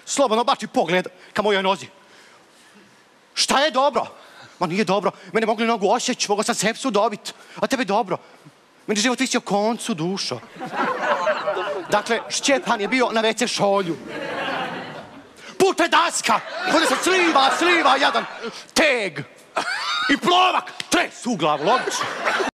slobodno bači pogled ka mojoj nozi. Šta je dobro? Ma nije dobro. Mene mogli nogu osjeći, mogao sam sepsu dobit. A tebe dobro. Meni život visio koncu, dušo. Dakle, Šćepan je bio na WC šolju. Puta daska! Ovdje se sliva jedan teg. I plovak! Tres u glavu, logično.